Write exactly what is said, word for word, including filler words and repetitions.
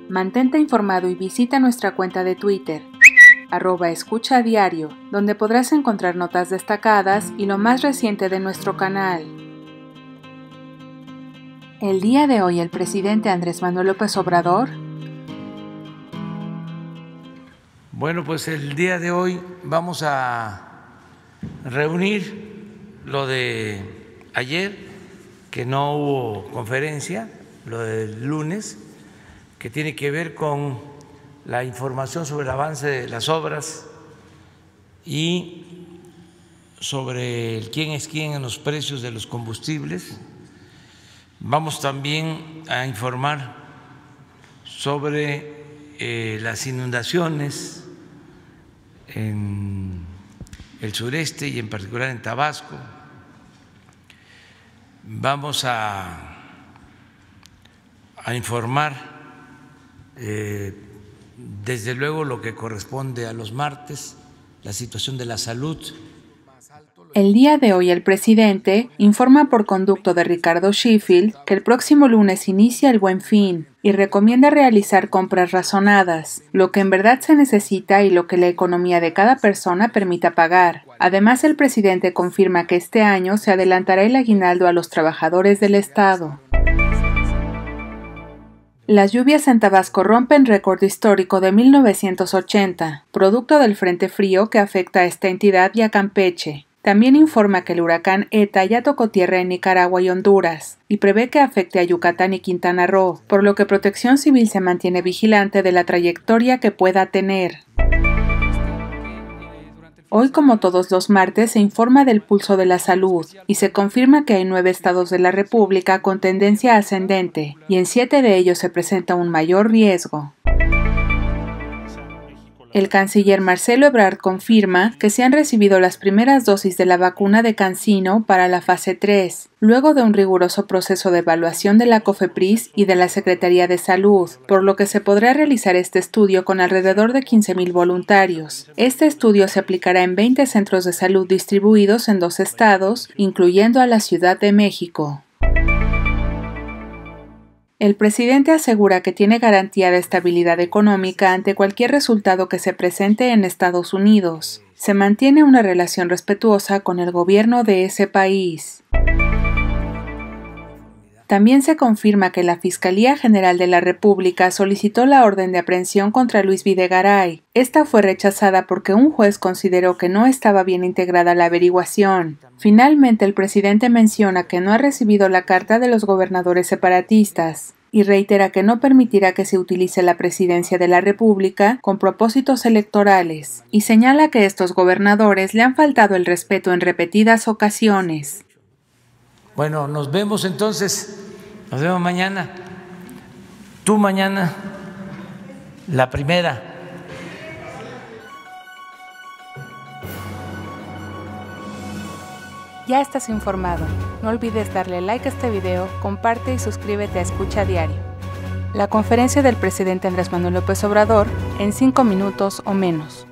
Mantente informado y visita nuestra cuenta de Twitter, arroba escucha a diario, donde podrás encontrar notas destacadas y lo más reciente de nuestro canal. El día de hoy el presidente Andrés Manuel López Obrador. Bueno, pues el día de hoy vamos a reunir lo de ayer, que no hubo conferencia, lo del lunes, que tiene que ver con la información sobre el avance de las obras y sobre el quién es quién en los precios de los combustibles. Vamos también a informar sobre eh, las inundaciones en el sureste y en particular en Tabasco. Vamos a, a informar Eh, desde luego lo que corresponde a los martes, la situación de la salud. El día de hoy el presidente informa por conducto de Ricardo Sheffield que el próximo lunes inicia el Buen Fin y recomienda realizar compras razonadas, lo que en verdad se necesita y lo que la economía de cada persona permita pagar. Además, el presidente confirma que este año se adelantará el aguinaldo a los trabajadores del Estado. Las lluvias en Tabasco rompen récord histórico de mil novecientos ochenta, producto del frente frío que afecta a esta entidad y a Campeche. También informa que el huracán ETA ya tocó tierra en Nicaragua y Honduras, y prevé que afecte a Yucatán y Quintana Roo, por lo que Protección Civil se mantiene vigilante de la trayectoria que pueda tener. Hoy, como todos los martes, se informa del pulso de la salud y se confirma que hay nueve estados de la República con tendencia ascendente y en siete de ellos se presenta un mayor riesgo. El canciller Marcelo Ebrard confirma que se han recibido las primeras dosis de la vacuna de CanSino para la fase tres, luego de un riguroso proceso de evaluación de la COFEPRIS y de la Secretaría de Salud, por lo que se podrá realizar este estudio con alrededor de quince mil voluntarios. Este estudio se aplicará en veinte centros de salud distribuidos en dos estados, incluyendo a la Ciudad de México. El presidente asegura que tiene garantía de estabilidad económica ante cualquier resultado que se presente en Estados Unidos. Se mantiene una relación respetuosa con el gobierno de ese país. También se confirma que la Fiscalía General de la República solicitó la orden de aprehensión contra Luis Videgaray. Esta fue rechazada porque un juez consideró que no estaba bien integrada la averiguación. Finalmente, el presidente menciona que no ha recibido la carta de los gobernadores separatistas y reitera que no permitirá que se utilice la presidencia de la República con propósitos electorales, y señala que estos gobernadores le han faltado el respeto en repetidas ocasiones. Bueno, nos vemos entonces, nos vemos mañana. Tú mañana, la primera. Ya estás informado. No olvides darle like a este video, comparte y suscríbete a Escucha Diario. La conferencia del presidente Andrés Manuel López Obrador en cinco minutos o menos.